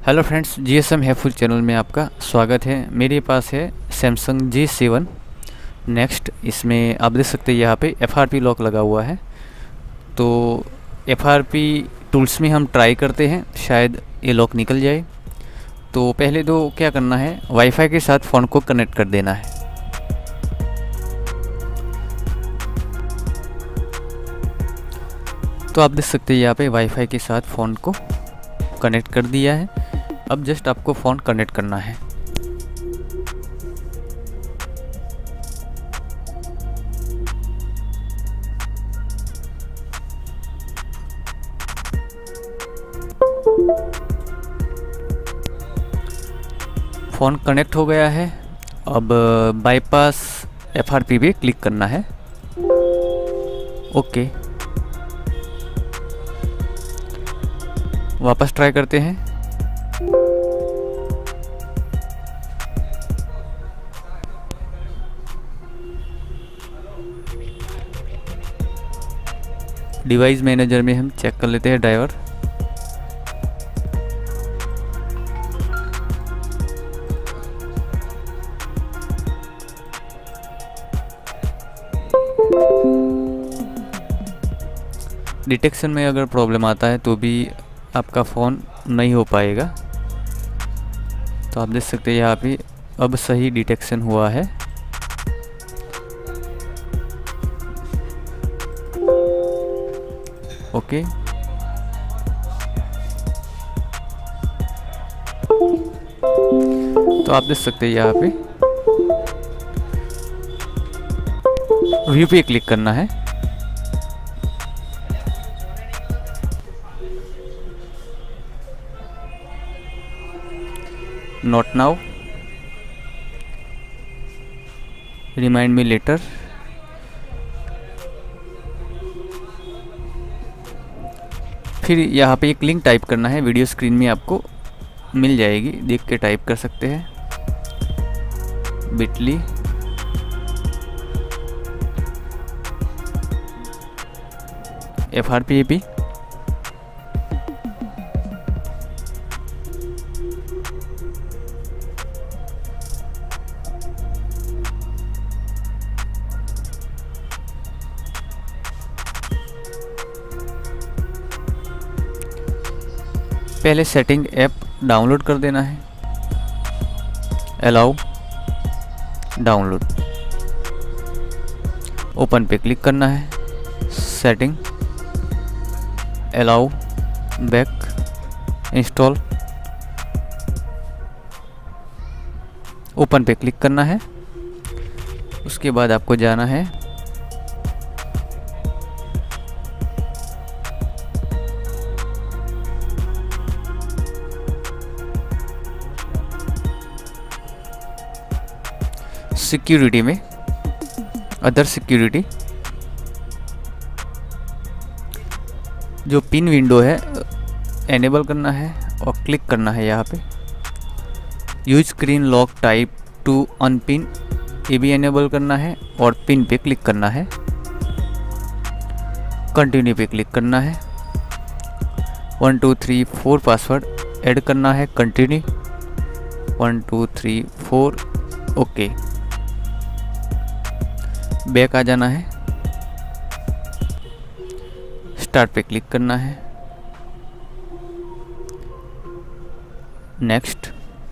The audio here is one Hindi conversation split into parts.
Hello friends, GSM helpful channel में आपका स्वागत है। मेरे पास है सैमसंग J7 नेक्स्ट। इसमें आप देख सकते हैं यहाँ पे FRP लॉक लगा हुआ है। तो FRP टूल्स में हम ट्राई करते हैं, शायद ये लॉक निकल जाए। तो पहले तो क्या करना है, वाईफाई के साथ फ़ोन को कनेक्ट कर देना है। तो आप देख सकते हैं यहाँ पे वाईफाई के साथ फ़ोन को कनेक्ट कर दिया है। अब जस्ट आपको फ़ोन कनेक्ट करना है। फ़ोन कनेक्ट हो गया है। अब बाईपास FRP पे क्लिक करना है। ओके, वापस ट्राई करते हैं। डिवाइस मैनेजर में हम चेक कर लेते हैं ड्राइवर। डिटेक्शन में अगर प्रॉब्लम आता है तो भी आपका फ़ोन नहीं हो पाएगा। तो आप देख सकते हैं यहाँ पे अब सही डिटेक्शन हुआ है। ओके, तो आप देख सकते हैं यहाँ पे व्यू पे क्लिक करना है। Not now, remind me later. फिर यहाँ पे एक लिंक टाइप करना है, वीडियो स्क्रीन में आपको मिल जाएगी, देख के टाइप कर सकते हैं। bit.ly FRP पहले सेटिंग ऐप डाउनलोड कर देना है। अलाउ डाउनलोड, ओपन पे क्लिक करना है। Setting, allow, back, install, open पे क्लिक करना है। उसके बाद आपको जाना है सिक्योरिटी में, अदर सिक्योरिटी। जो पिन विंडो है एनेबल करना है और क्लिक करना है यहाँ पे। Use screen lock type to unpin, ये भी एनेबल करना है और पिन पे क्लिक करना है। कंटिन्यू पे क्लिक करना है। 1 2 3 4 पासवर्ड ऐड करना है। कंटिन्यू 1 2 3 4। ओके, बैक आ जाना है। स्टार्ट पे क्लिक करना है। नेक्स्ट,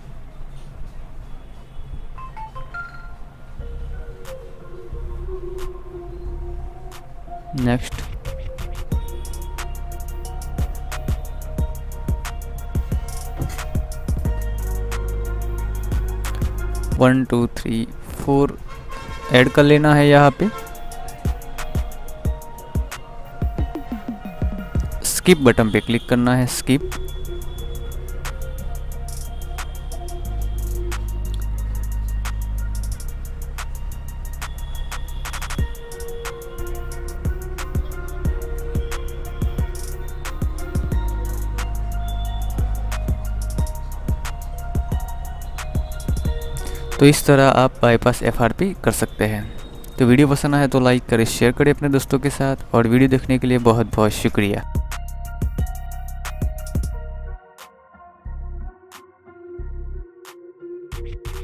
नेक्स्ट, 1 2 3 4 ऐड कर लेना है यहाँ पे। स्किप बटन पे क्लिक करना है। स्किप, तो इस तरह आप बाईपास FRP कर सकते हैं। तो वीडियो पसंद आए तो लाइक करें, शेयर करें अपने दोस्तों के साथ, और वीडियो देखने के लिए बहुत बहुत शुक्रिया। है।